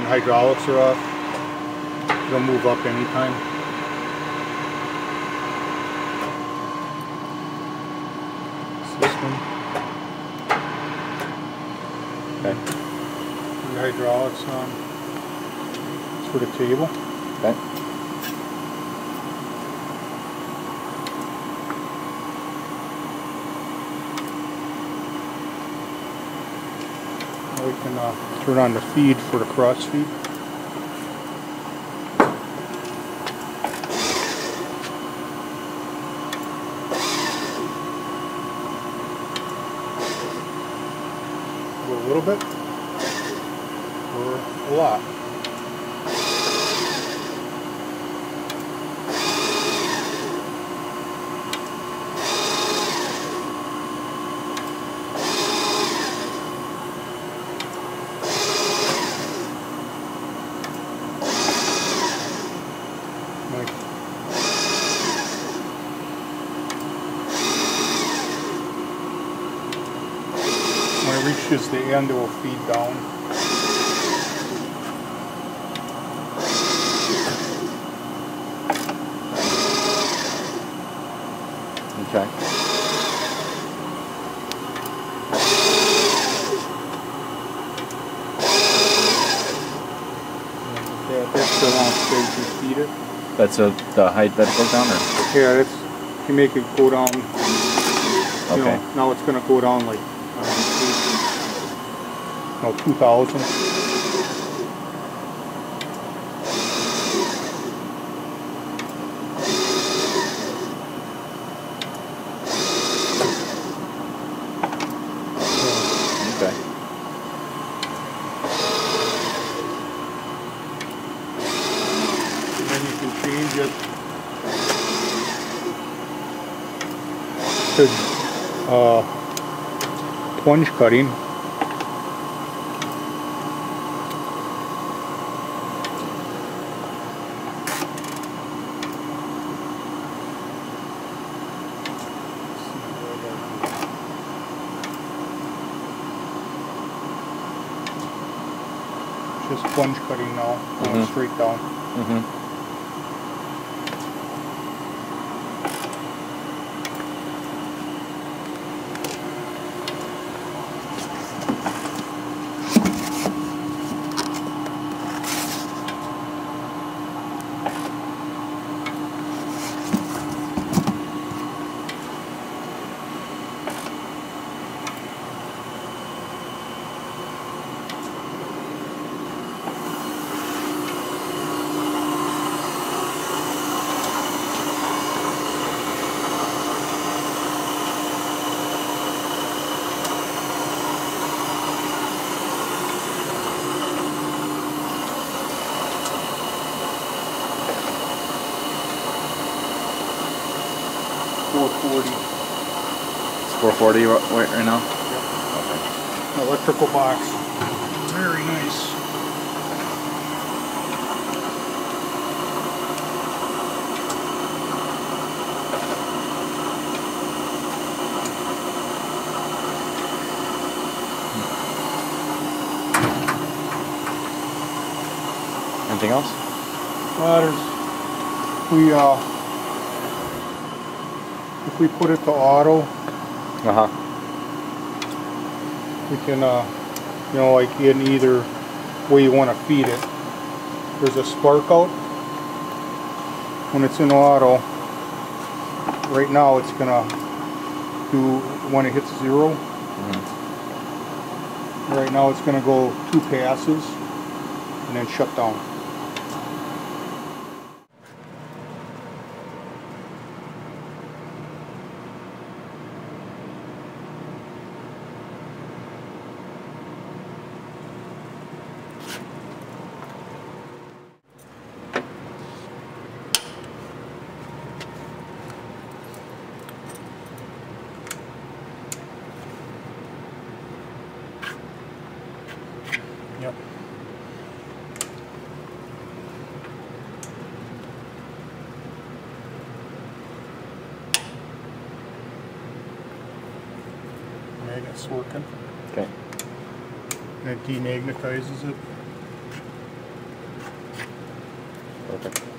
hydraulics are off. It'll move up anytime. System. Okay. The hydraulics on. It's for the table. Okay. We can turn on the feed for the cross feed. A little bit or a lot. When it reaches the end, it will feed down. Okay. That's the long stage you feed it. That's the height that it goes down, or? Yeah, that's, you make it go down. You Okay. know, now it's going to go down like 2,000. Okay. And then you can change it to plunge cutting. Just plunge cutting now, going straight down. Mm-hmm. It's 440 right now? Yep. Okay. Electrical box. Very nice. Anything else? If we put it to auto, we can, you know, like in either way you want to feed it. There's a spark out. When it's in auto, right now it's gonna do, when it hits 0, right now it's gonna go 2 passes and then shut down. Yep. Magnet's working. Okay. And it demagnetizes it. Perfect.